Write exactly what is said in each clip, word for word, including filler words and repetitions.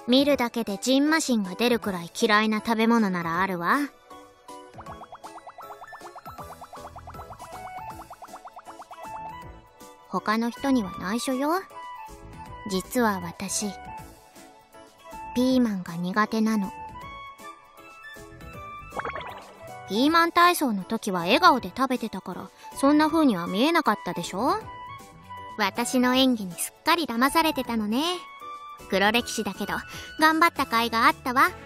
見るだけでジンマシンが出るくらい嫌いな食べ物ならあるわ。他の人には内緒よ。実は私、ピーマンが苦手なの。ピーマン体操の時は笑顔で食べてたから、そんな風には見えなかったでしょ？私の演技にすっかり騙されてたのね。黒歴史だけど、頑張った甲斐があったわ。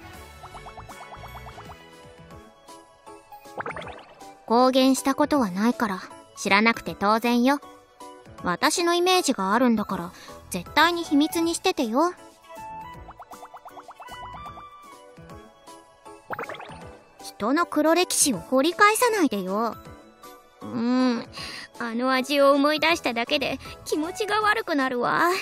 公言したことはないから、知らなくて当然よ。私のイメージがあるんだから、絶対に秘密にしててよ。人の黒歴史を掘り返さないでよ。うーん、あの味を思い出しただけで気持ちが悪くなるわ。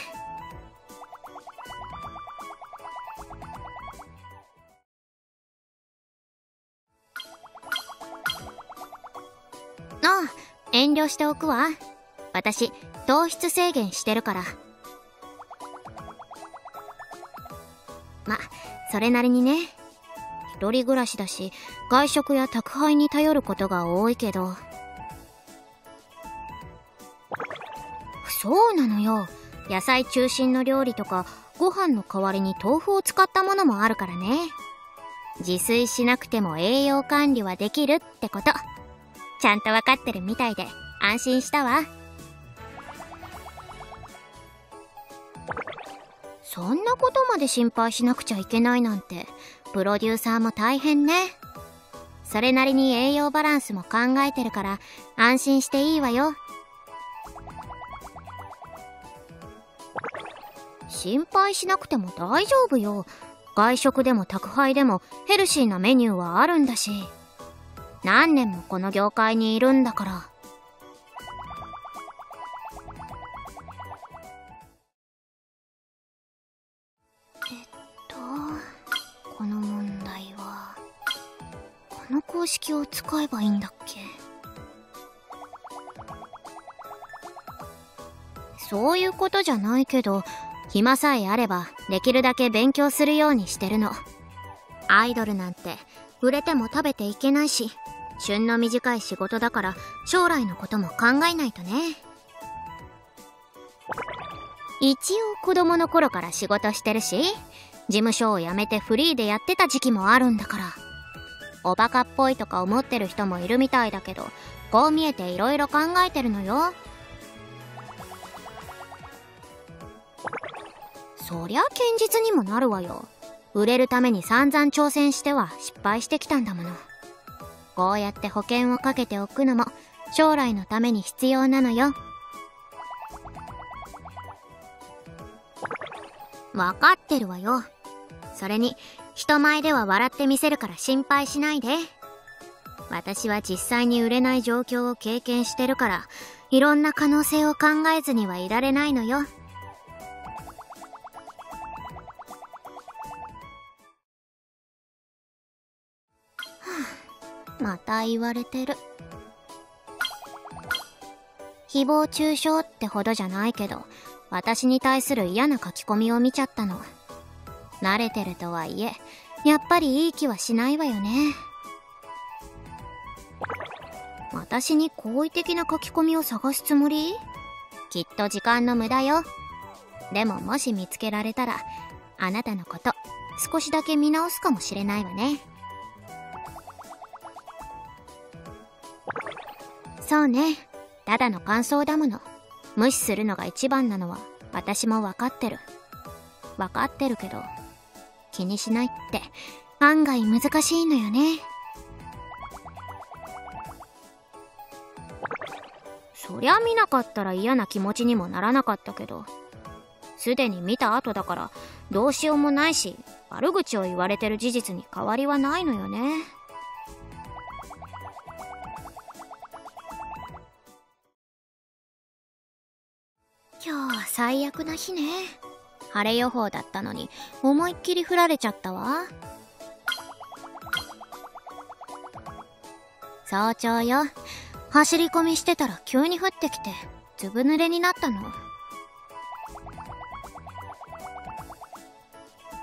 ああ、遠慮しておくわ。私、糖質制限してるから。ま、それなりにね。一人暮らしだし、外食や宅配に頼ることが多いけど。そうなのよ。野菜中心の料理とか、ご飯の代わりに豆腐を使ったものもあるからね。自炊しなくても栄養管理はできるってこと。ちゃんとわかってるみたいで安心したわ。そんなことまで心配しなくちゃいけないなんて、プロデューサーも大変ね。それなりに栄養バランスも考えてるから安心していいわよ。心配しなくても大丈夫よ。外食でも宅配でもヘルシーなメニューはあるんだし。何年もこの業界にいるんだから。えっとこの問題はこの公式を使えばいいんだっけ？そういうことじゃないけど、暇さえあればできるだけ勉強するようにしてるの。アイドルなんて売れても食べていけないし、旬の短い仕事だから将来のことも考えないとね。一応子供の頃から仕事してるし、事務所を辞めてフリーでやってた時期もあるんだから。おバカっぽいとか思ってる人もいるみたいだけど、こう見えていろいろ考えてるのよ。そりゃ堅実にもなるわよ。売れるために散々挑戦しては失敗してきたんだもの。こうやって保険をかけておくのも将来のために必要なのよ。わかってるわよ。それに人前では笑ってみせるから心配しないで。私は実際に売れない状況を経験してるから、いろんな可能性を考えずにはいられないのよ。はあ、また言われてる。誹謗中傷ってほどじゃないけど、私に対する嫌な書き込みを見ちゃったの。慣れてるとはいえ、やっぱりいい気はしないわよね。私に好意的な書き込みを探すつもり？きっと時間の無駄よ。でももし見つけられたら、あなたのこと少しだけ見直すかもしれないわね。そうね、ただの感想だもの。無視するのが一番なのは私も分かってる。分かってるけど、気にしないって案外難しいのよね。そりゃ見なかったら嫌な気持ちにもならなかったけど、すでに見た後だからどうしようもないし、悪口を言われてる事実に変わりはないのよね。今日は最悪な日ね。晴れ予報だったのに思いっきり降られちゃったわ。早朝よ。走り込みしてたら急に降ってきてずぶ濡れになったの。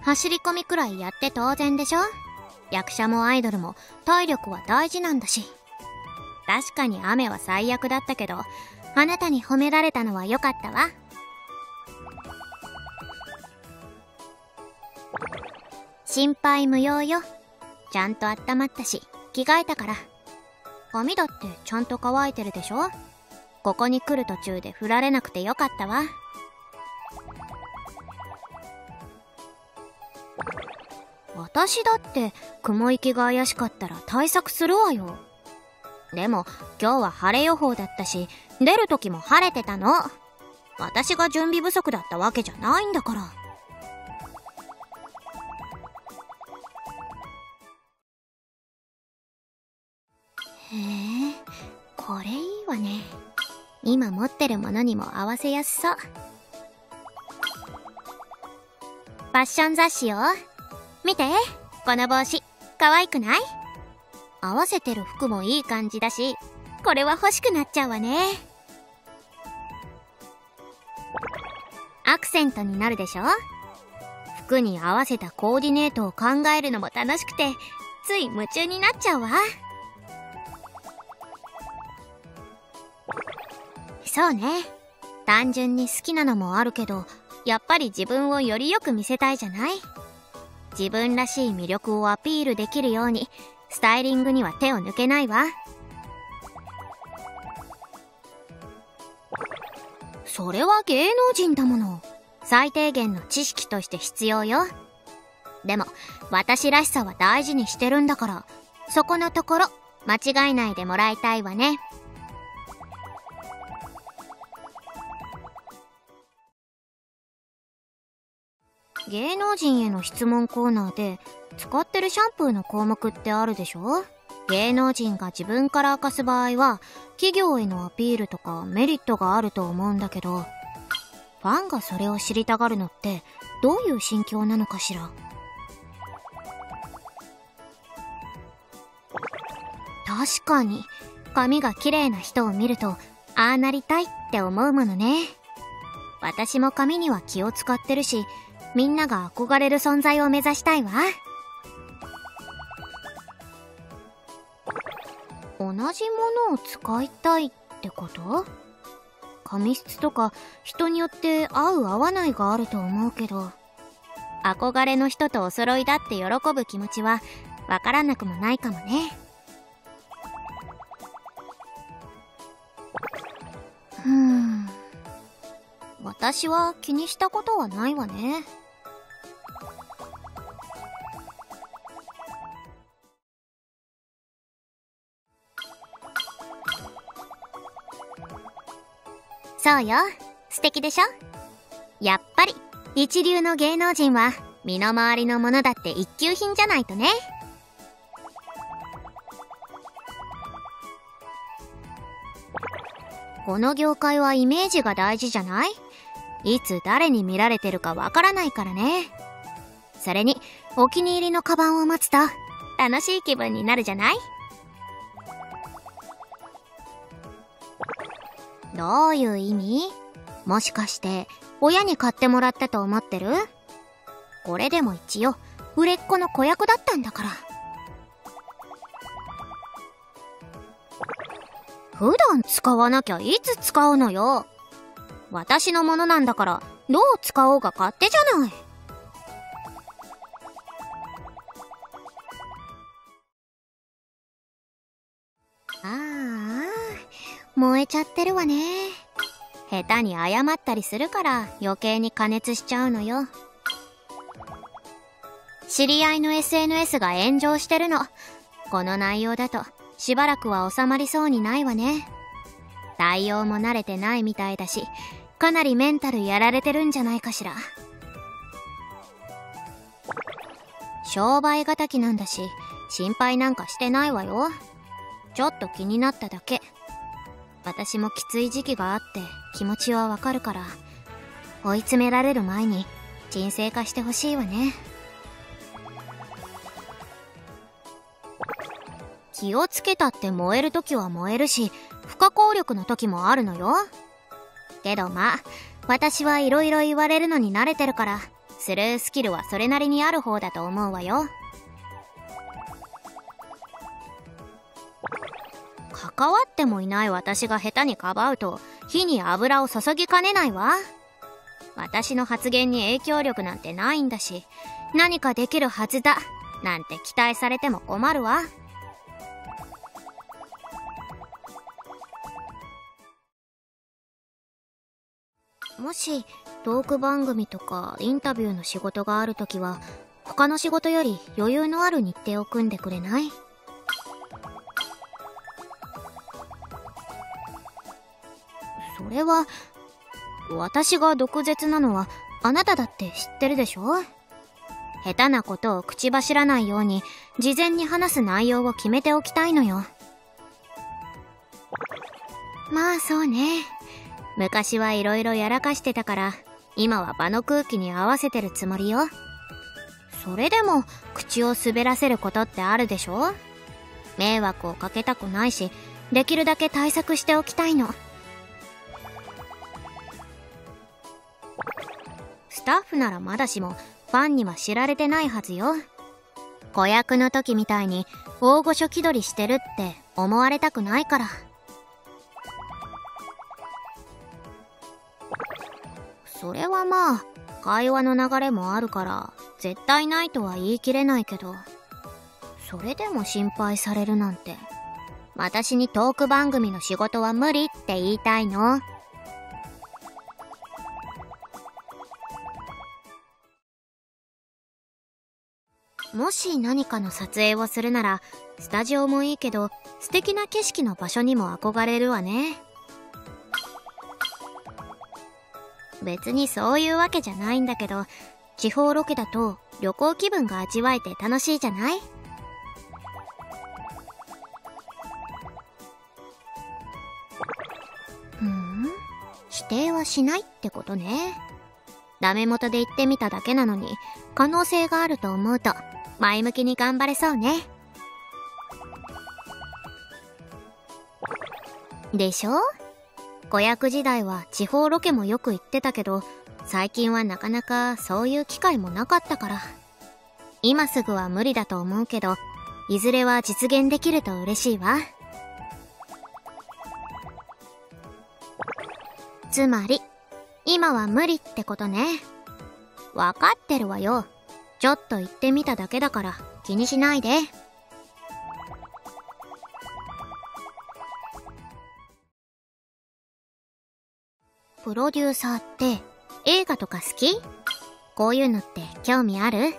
走り込みくらいやって当然でしょ。役者もアイドルも体力は大事なんだし。確かに雨は最悪だったけど、あなたに褒められたのは良かったわ。心配無用よ。ちゃんと温まったし、着替えたから。髪だってちゃんと乾いてるでしょ。ここに来る途中で振られなくてよかったわ。私だって雲行きが怪しかったら対策するわよ。でも今日は晴れ予報だったし、出る時も晴れてたの。私が準備不足だったわけじゃないんだから。へえ、これいいわね。今持ってるものにも合わせやすそう。ファッション雑誌よ。見て、この帽子可愛くない？合わせてる服もいい感じだし、これは欲しくなっちゃうわね。アクセントになるでしょ。服に合わせたコーディネートを考えるのも楽しくて、つい夢中になっちゃうわ。そうね。単純に好きなのもあるけど、やっぱり自分をよりよく見せたいじゃない？自分らしい魅力をアピールできるように、スタイリングには手を抜けないわ。それは芸能人だもの。最低限の知識として必要よ。でも、私らしさは大事にしてるんだから、そこのところ、間違えないでもらいたいわね。芸能人への質問コーナーで使ってるシャンプーの項目ってあるでしょ。芸能人が自分から明かす場合は企業へのアピールとかメリットがあると思うんだけど、ファンがそれを知りたがるのってどういう心境なのかしら。確かに髪が綺麗な人を見ると、ああなりたいって思うものね。私も髪には気を使ってるし、みんなが憧れる存在を目指したいわ。同じものを使いたいってこと？髪質とか人によって合う合わないがあると思うけど、憧れの人とお揃いだって喜ぶ気持ちはわからなくもないかもね。うーん、私は気にしたことはないわね。そうよ、素敵でしょ。やっぱり一流の芸能人は身の回りのものだって一級品じゃないとね。この業界はイメージが大事じゃない？いつ誰に見られてるかわからないからね。それにお気に入りのカバンを持つと楽しい気分になるじゃない？どういう意味？もしかして親に買ってもらったと思ってる？これでも一応売れっ子の子役だったんだから。普段使わなきゃいつ使うのよ。私のものなんだからどう使おうが勝手じゃない。ああ、燃えちゃってるわね。下手に謝ったりするから余計に加熱しちゃうのよ。知り合いの エスエヌエス が炎上してるの。この内容だとしばらくは収まりそうにないわね。対応も慣れてないみたいだし、かなりメンタルやられてるんじゃないかしら。商売敵なんだし心配なんかしてないわよ。ちょっと気になっただけ。私もきつい時期があって気持ちはわかるから、追い詰められる前に沈静化してほしいわね。気をつけたって燃える時は燃えるし、不可抗力の時もあるのよ。けどまあ私はいろいろ言われるのに慣れてるから、 スルースキルはそれなりにある方だと思うわよ。関わってもいない私が下手にかばうと火に油を注ぎかねないわ。私の発言に影響力なんてないんだし、何かできるはずだなんて期待されても困るわ。もしトーク番組とかインタビューの仕事があるときは、他の仕事より余裕のある日程を組んでくれない？それは、私が毒舌なのはあなただって知ってるでしょ？下手なことを口走らないように事前に話す内容を決めておきたいのよ。まあそうね。昔はいろいろやらかしてたから、今は場の空気に合わせてるつもりよ。それでも口を滑らせることってあるでしょ？迷惑をかけたくないし、できるだけ対策しておきたいの。スタッフならまだしも、ファンには知られてないはずよ。子役の時みたいに大御所気取りしてるって思われたくないから。それはまあ、会話の流れもあるから、絶対ないとは言い切れないけど、それでも心配されるなんて。私にトーク番組の仕事は無理って言いたいの？もし何かの撮影をするなら、スタジオもいいけど、素敵な景色の場所にも憧れるわね。別にそういうわけじゃないんだけど、地方ロケだと旅行気分が味わえて楽しいじゃない？ふーん、否定はしないってことね。ダメ元で言ってみただけなのに、可能性があると思うと前向きに頑張れそうね。でしょ？子役時代は地方ロケもよく行ってたけど、最近はなかなかそういう機会もなかったから。今すぐは無理だと思うけど、いずれは実現できると嬉しいわ。つまり、今は無理ってことね。わかってるわよ。ちょっと言ってみただけだから気にしないで。プロデューサーって映画とか好き？こういうのって興味ある？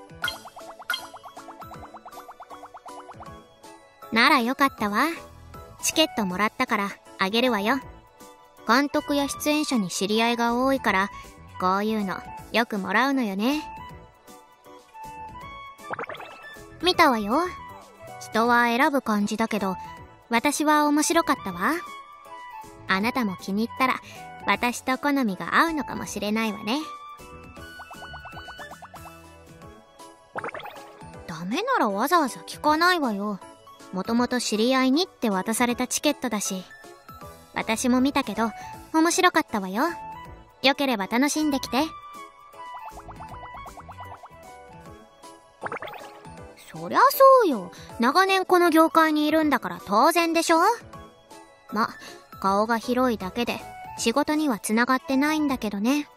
ならよかったわ。チケットもらったからあげるわよ。監督や出演者に知り合いが多いから、こういうのよくもらうのよね。見たわよ。人は選ぶ感じだけど、私は面白かったわ。あなたも気に入ったら、私と好みが合うのかもしれないわね。ダメならわざわざ聞かないわよ。もともと知り合いにって渡されたチケットだし。私も見たけど、面白かったわよ。よければ楽しんできて。そりゃそうよ。長年この業界にいるんだから当然でしょ？ま、顔が広いだけで仕事にはつながってないんだけどね。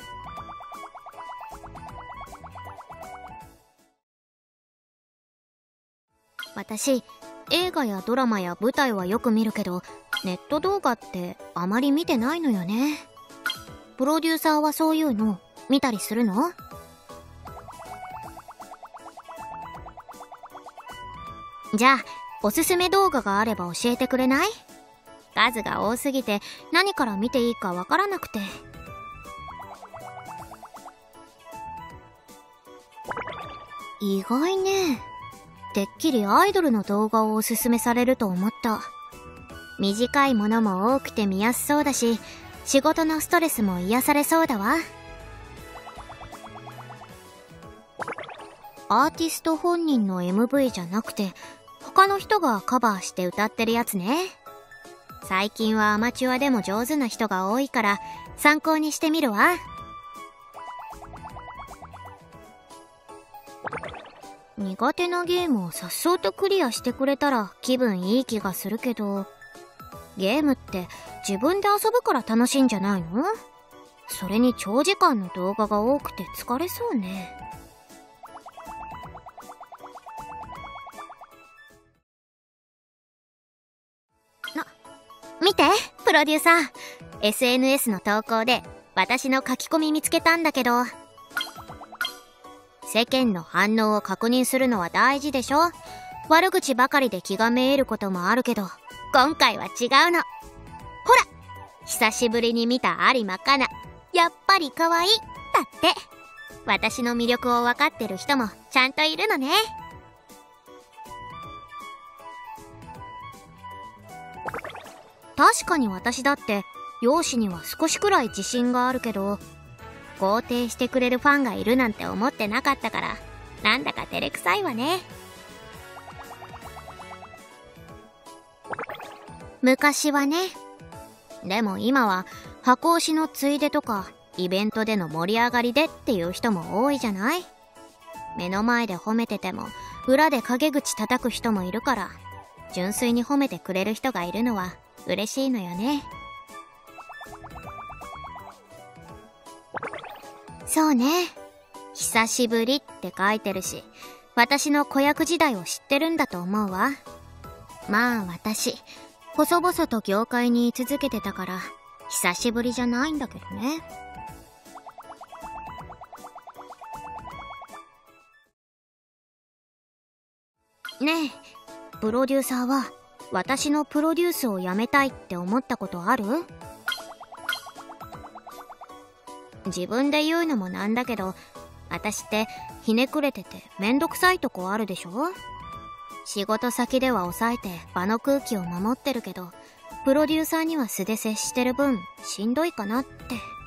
私、映画やドラマや舞台はよく見るけど、ネット動画ってあまり見てないのよね。プロデューサーはそういうの見たりするの？じゃあ、おすすめ動画があれば教えてくれない？数が多すぎて何から見ていいかわからなくて。意外ね。てっきりアイドルの動画をおすすめされると思った。短いものも多くて見やすそうだし、仕事のストレスも癒されそうだわ。アーティスト本人の エムブイ じゃなくて、他の人がカバーして歌ってるやつね。最近はアマチュアでも上手な人が多いから参考にしてみるわ。 苦手なゲームをさっそうとクリアしてくれたら気分いい気がするけど、ゲームって自分で遊ぶから楽しいんじゃないの？それに長時間の動画が多くて疲れそうね。な、見て、プロデューサー。エスエヌエス の投稿で私の書き込み見つけたんだけど、世間の反応を確認するのは大事でしょ？悪口ばかりで気がめいることもあるけど、今回は違うの。ほら、久しぶりに見た有馬かな。やっぱり可愛いだって。私の魅力を分かってる人もちゃんといるのね。確かに私だって容姿には少しくらい自信があるけど、肯定してくれるファンがいるなんて思ってなかったから、なんだか照れくさいわね。昔はね。でも今は箱推しのついでとかイベントでの盛り上がりでっていう人も多いじゃない？目の前で褒めてても裏で陰口叩く人もいるから、純粋に褒めてくれる人がいるのは嬉しいのよね。そうね。久しぶりって書いてるし、私の子役時代を知ってるんだと思うわ。まあ私、細々と業界に居続けてたから、久しぶりじゃないんだけどね。ねえ、プロデューサーは、私のプロデュースをやめたいって思ったことある？自分で言うのもなんだけど、私ってひねくれててめんどくさいとこあるでしょ？仕事先では抑えて場の空気を守ってるけど、プロデューサーには素で接してる分しんどいかなって。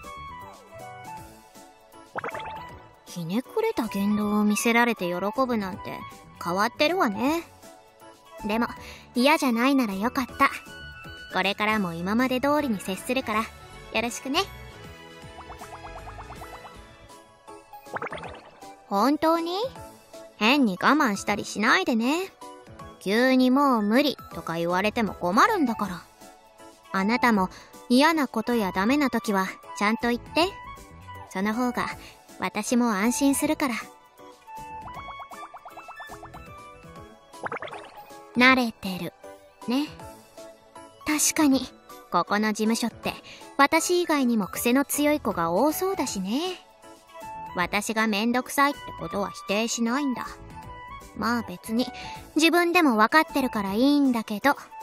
ひねくれた言動を見せられて喜ぶなんて変わってるわね。でも嫌じゃないならよかった。これからも今まで通りに接するからよろしくね。本当に？変に我慢したりしないでね。急にもう無理とか言われても困るんだから。あなたも嫌なことやダメな時はちゃんと言って。その方が私も安心するから。慣れてるね。確かにここの事務所って私以外にも癖の強い子が多そうだしね。私がめんどくさいってことは否定しないんだ。まあ別に自分でも分かってるからいいんだけど。